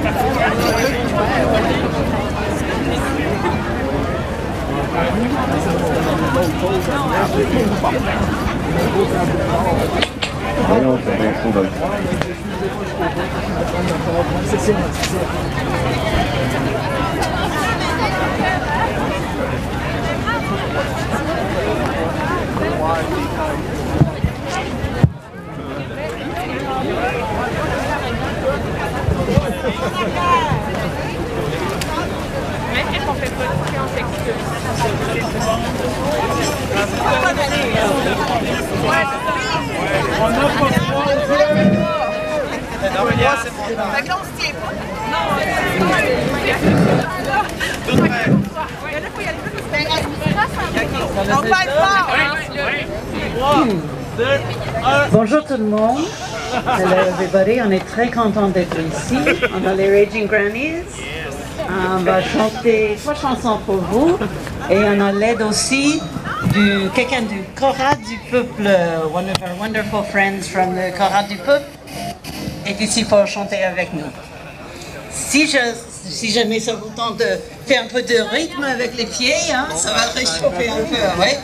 Bonjour tout le monde. Hello everybody. On est très content d'être ici. On a les Raging Grannies. On va chanter 3 chansons pour vous. Et on a l'aide aussi de quelqu'un du Chorale du Peuple. One of our wonderful friends from the Chorale du Peuple est ici pour chanter avec nous. Si jamais ça vous tente de faire un peu de rythme avec les pieds, hein, ça va réchauffer un peu, ouais.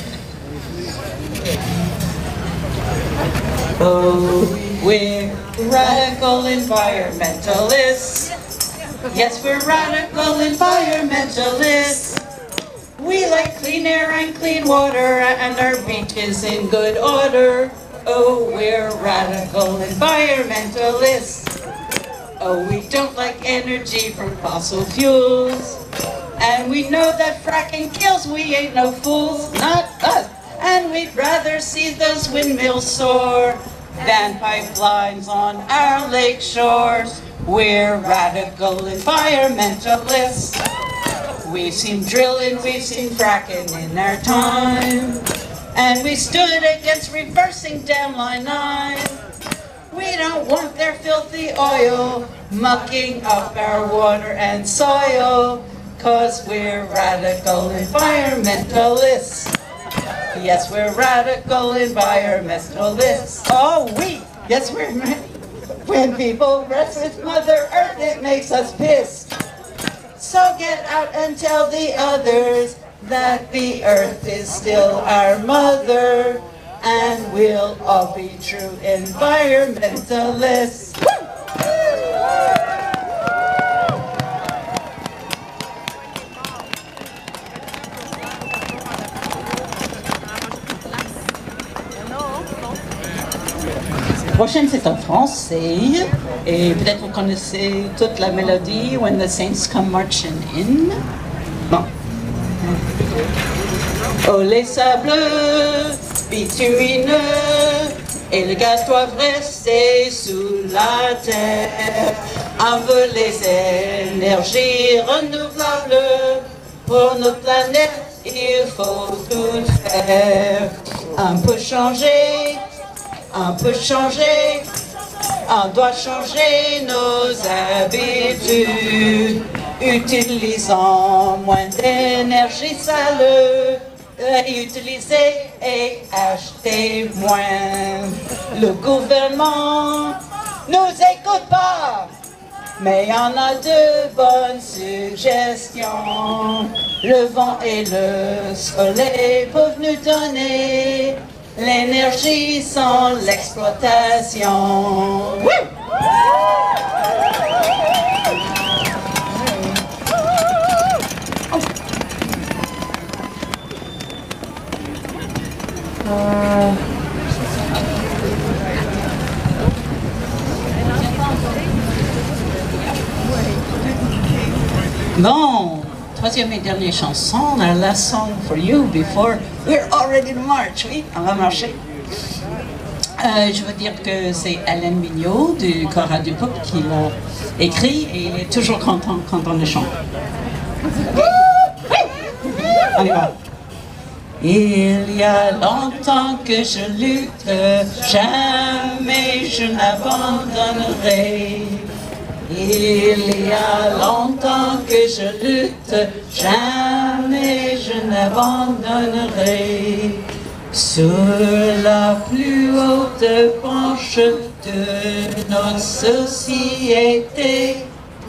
Oh, we're radical environmentalists. Yes, we're radical environmentalists. We like clean air and clean water, and our beaches in good order. Oh, we're radical environmentalists. Oh, we don't like energy from fossil fuels. And we know that fracking kills, we ain't no fools, not us. And we'd rather see those windmills soar than pipelines on our lake shores. We're radical environmentalists. We've seen drilling, we've seen fracking in our time. And we stood against reversing Dam Line 9. We don't want their filthy oil mucking up our water and soil, 'cause we're radical environmentalists. Yes, we're radical environmentalists. Oh, yes, we're. When people rest with Mother Earth, it makes us pissed. So get out and tell the others that the Earth is still our mother, and we'll all be true environmentalists. La prochaine, c'est en français, et peut-être vous connaissez toute la mélodie When the Saints Come Marching In. Bon. Oh, les sables bitumineux et le gaz doivent rester sous la terre. On veut les énergies renouvelables pour notre planète, il faut tout faire. On peut changer. On peut changer, on doit changer nos habitudes, utilisant moins d'énergie sale, réutiliser et acheter moins. Le gouvernement nous écoute pas, mais on a de bonnes suggestions. Le vent et le soleil peuvent nous donner l'énergie sans l'exploitation. Bon, troisième et dernière chanson, our last song for you before we're already in March. Oui, on va marcher. Je veux dire que c'est Alain Mignot du Chorale du Peuple qui l'a écrit et il est toujours content quand on le chante. On y va. Il y a longtemps que je lutte, jamais je n'abandonnerai. Il y a longtemps que je lutte, jamais je n'abandonnerai. Sur la plus haute branche de notre société,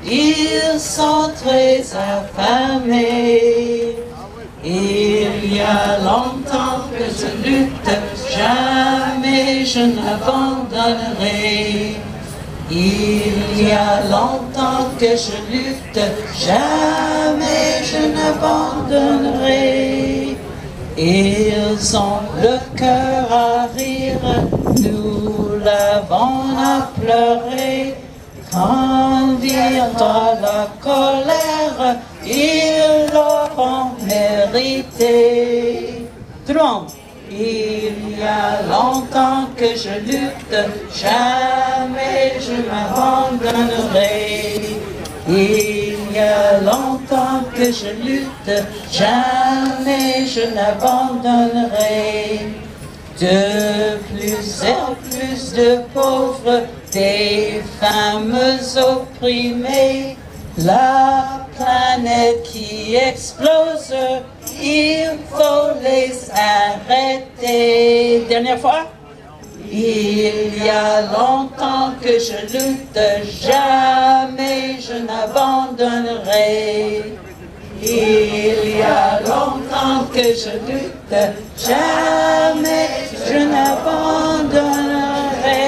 ils sont très affamés. Il y a longtemps que je lutte, jamais je n'abandonnerai. Il y a longtemps que je lutte, jamais je n'abandonnerai. Ils ont le cœur à rire, nous l'avons à pleurer. Quand viendra la colère, ils l'auront mérité. Tout le monde. Il y a longtemps que je lutte, jamais je m'abandonnerai. Il y a longtemps que je lutte, jamais je n'abandonnerai. De plus en plus de pauvres, des femmes opprimées, la planète qui explose, il faut les arrêter. Dernière fois. Il y a longtemps que je lutte, jamais je n'abandonnerai. Il y a longtemps que je lutte, jamais je n'abandonnerai.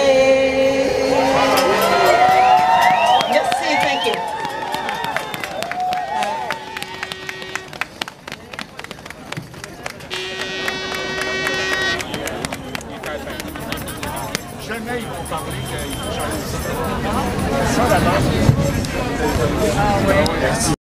Merci, thank you. Jamais ils vont parler qu'il faut changer ça. Ça, la base. Ah oui.